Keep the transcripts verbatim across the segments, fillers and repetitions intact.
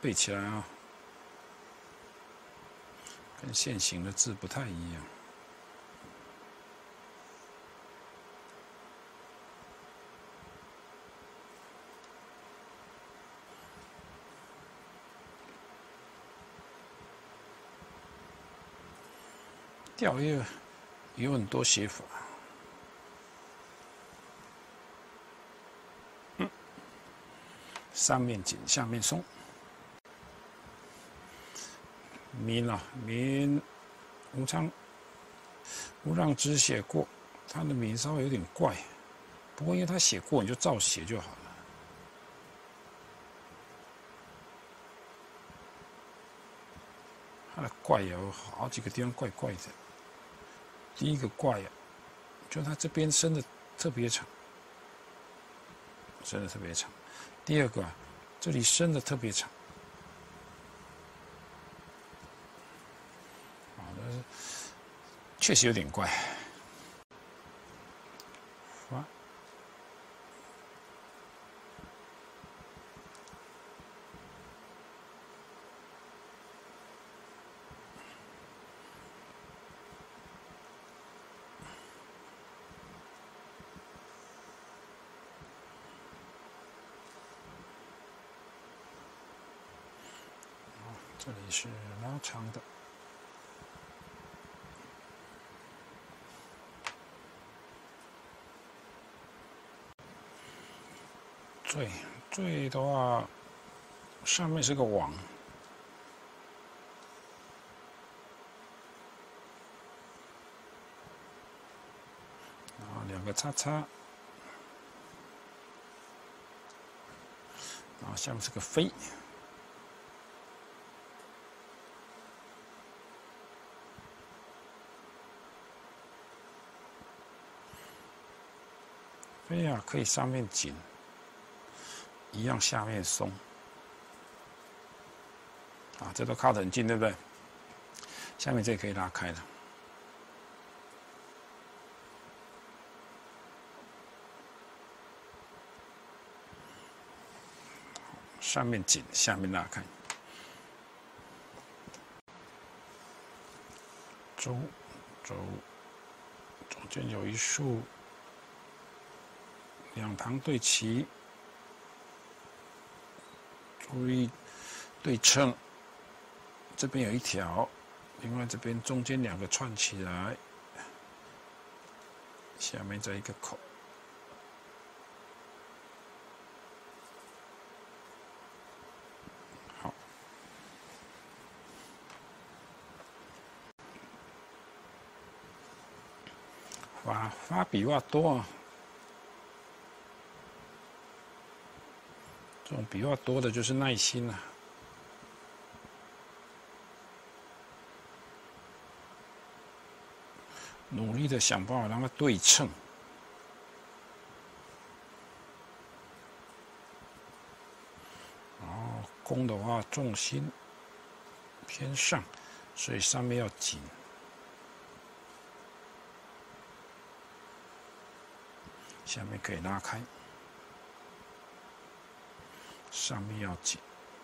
对起来啊，跟现行的字不太一样。吊叶有很多写法。 上面紧，下面松。民啊，民吴昌吴让之写过，他的名稍微有点怪，不过因为他写过，你就照写就好了。他的怪有好几个地方怪怪的。第一个怪啊，就他这边伸的特别长，伸的特别长。 第二个、啊，这里伸的特别长，啊，但是确实有点怪。发，这里是拉长的。 坠坠的话，上面是个网，然后两个叉叉，然后下面是个飞，飞啊可以上面紧。 一样下面松，啊，这都靠得很近，对不对？下面这可以拉开了，上面紧，下面拉开。周周中间有一竖，两旁对齐。 注意对称，这边有一条，另外这边中间两个串起来，下面再一个口。好，发发笔画多啊。 这种笔画多的就是耐心啊，努力的想办法让它对称。然后弓的话，重心偏上，所以上面要紧，下面可以拉开。 上面要紧，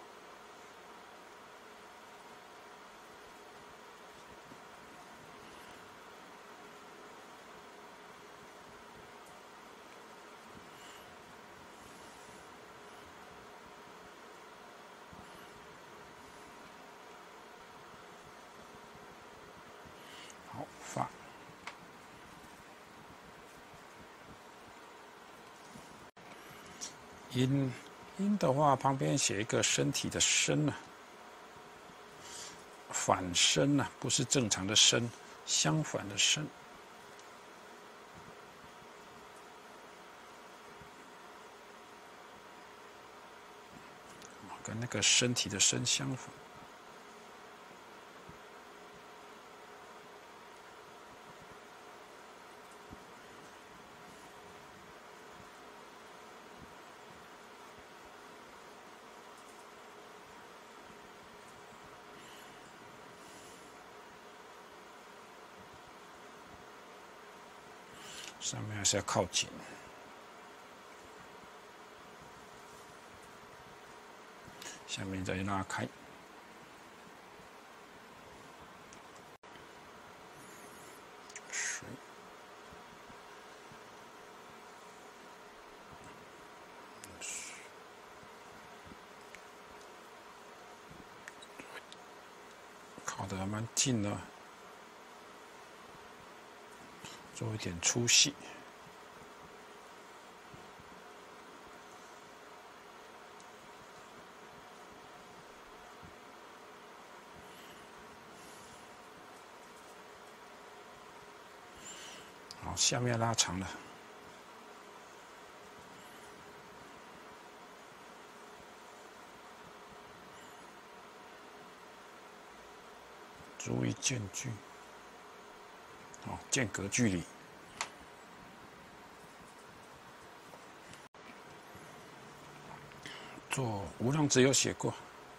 好发。音。 音的话，旁边写一个身体的身啊，反身啊，不是正常的身，相反的身。跟那个身体的身相反。上面还是要靠紧。 下面再拉开。水。靠得还蛮近的，做一点粗细。好，下面拉长了。注意间距，哦，间隔距离。做无浪只有写过。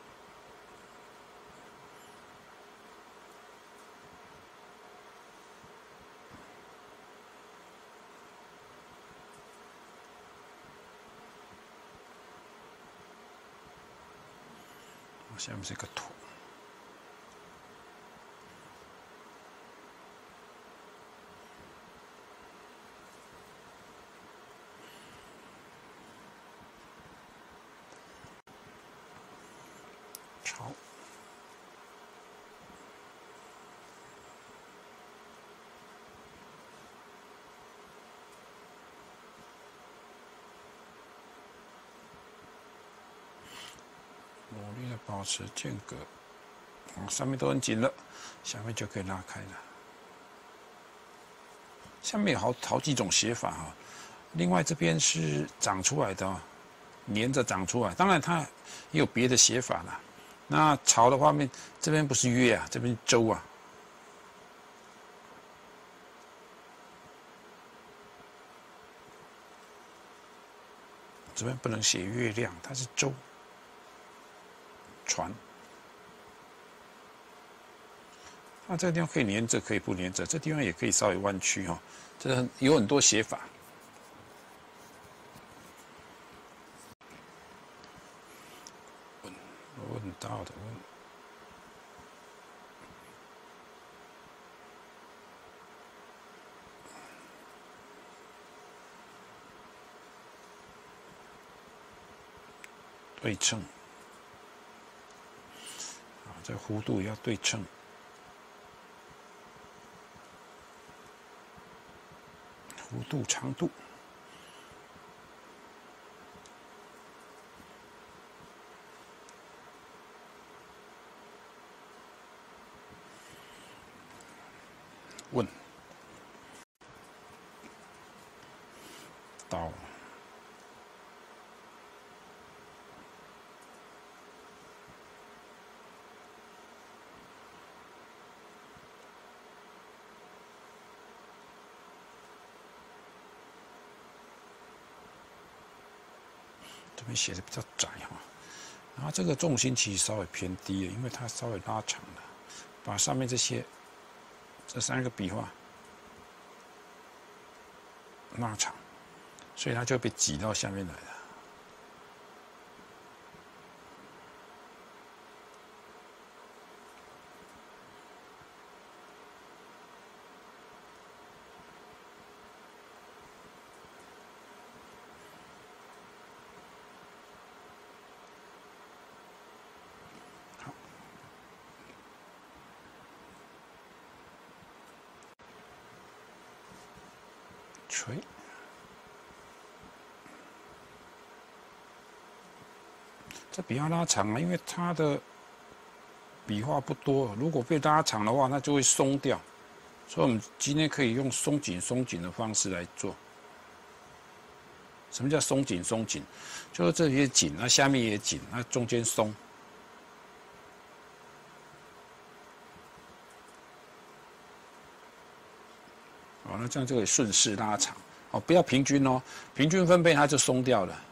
下面是一个土。朝。努力的保持间隔，哦，上面都很紧了，下面就可以拉开了。下面有好好几种写法哈，另外这边是长出来的，连着长出来，当然它也有别的写法啦。那朝的画面，这边不是月啊，这边是周啊。这边不能写月亮，它是周。船。那这个地方可以连着，可以不连着，这地方也可以稍微弯曲哈，这很有很多写法。问问到的问。对称。啊，这弧度也要对称。弧度、长度。问。到。这边写的比较窄哈，然后这个重心其实稍微偏低了，因为它稍微拉长了，把上面这些这三个笔画拉长，所以它就被挤到下面来了。锤，这笔画拉长啊，因为它的笔画不多，如果被拉长的话，那就会松掉。所以我们今天可以用松紧、松紧的方式来做。什么叫松紧？松紧，就是这里也紧，那下面也紧，那中间松。哦，那这样就可以顺势拉长。哦，不要平均哦，平均分配它就松掉了。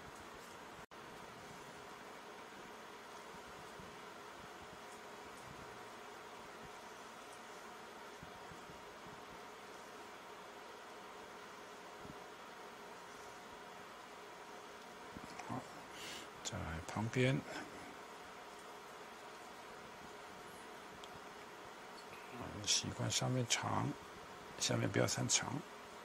好，再来旁边。 习惯上面长，下面不要太长。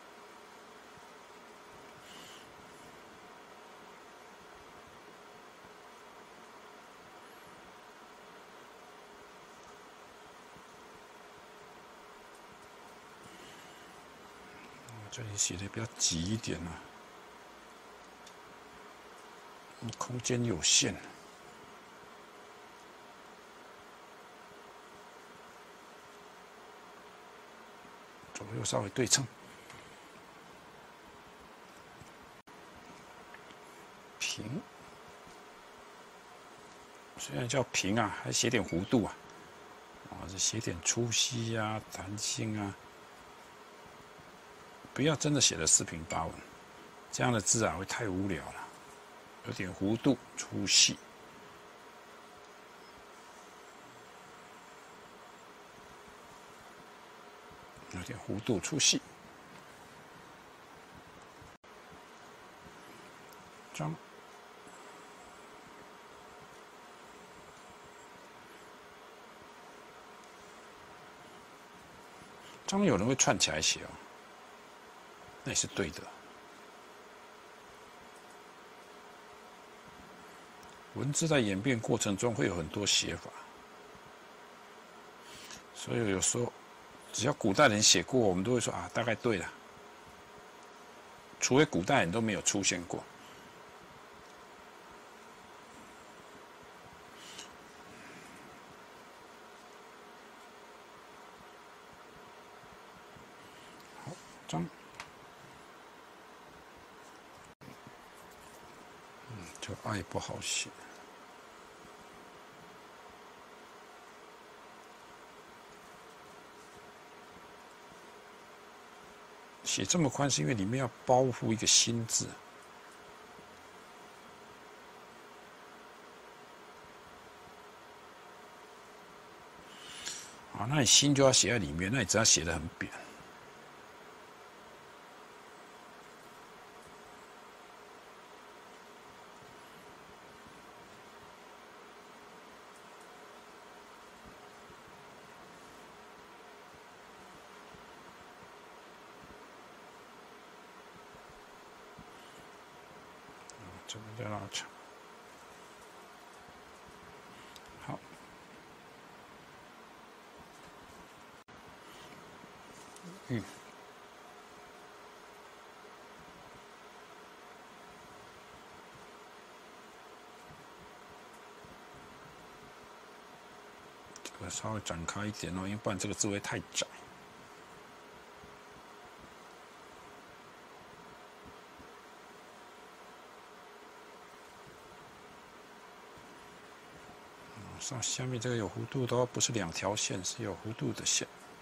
这里写的比较急一点啊，空间有限。 左右稍微对称，平。虽然叫平啊，还写点弧度啊，啊，这写点粗细啊、弹性啊，不要真的写的四平八稳，这样的字啊会太无聊了。有点弧度、粗细。 有点弧度粗细，张，张有人会串起来写哦，那也是对的。文字在演变过程中会有很多写法，所以有时候。 只要古代人写过，我们都会说啊，大概对了。除非古代人都没有出现过。好，张。嗯，这个爱不好写。 写这么宽是因为里面要包覆一个心字。啊，那你心就要写在里面，那你只要写得很扁。这边再拉长，好，嗯，这个稍微展开一点哦，因为不然这个字会太窄。 上下面这个有弧度的话，不是两条线，是有弧度的线。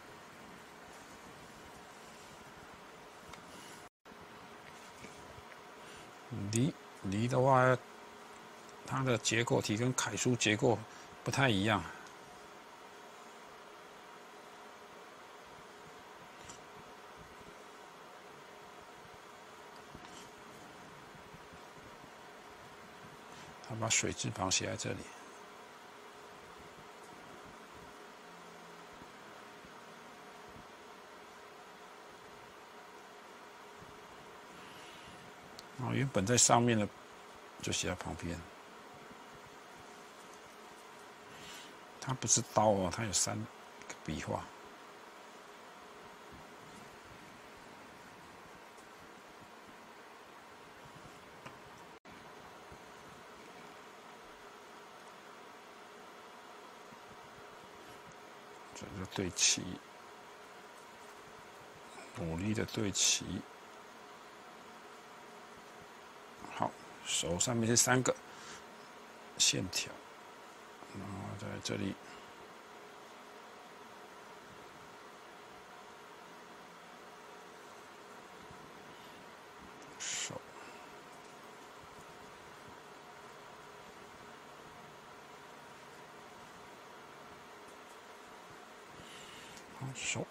离离的话，它的结构体跟楷书结构不太一样。他把水字旁写在这里。 啊，原本在上面的就写在旁边。它不是刀哦，它有三个笔画。这就对齐，努力的对齐。 好，手上面是三个线条，然后在这里，手，好手，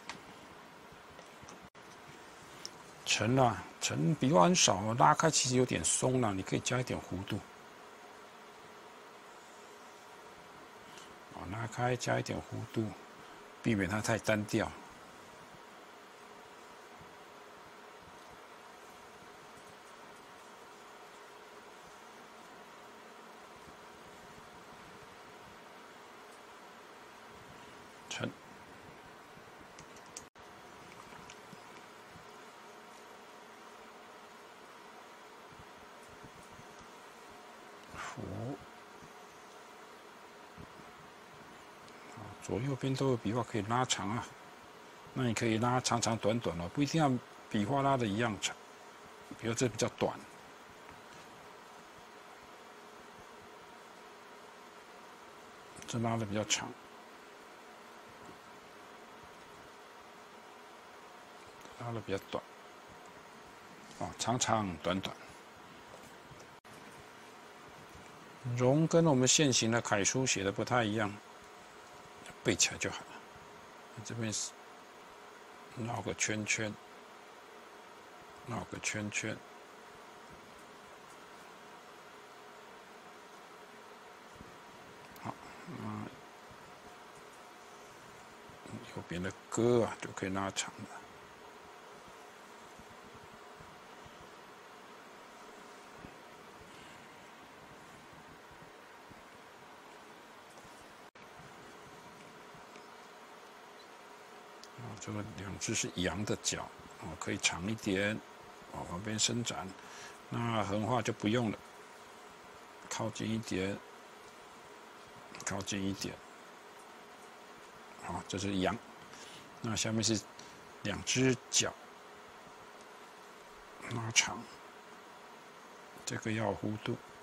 沉啊，沉笔画很少，拉开其实有点松了，你可以加一点弧度。 拉开加一点弧度， 避免它太单调。沉。伏。左右边都有笔画可以拉长啊，那你可以拉长长短短哦，不一定要笔画拉的一样长。比如这比较短，这拉的比较长，拉的比较短，哦，长长短短。容跟我们现行的楷书写的不太一样。背起来就好了。这边是绕个圈圈，绕个圈圈。好，嗯，右边的歌啊就可以拉长了。这个两只是羊的脚，哦，可以长一点，往旁边伸展。那横画就不用了，靠近一点，靠近一点。好，这是羊。那下面是两只脚拉长，这个要弧度。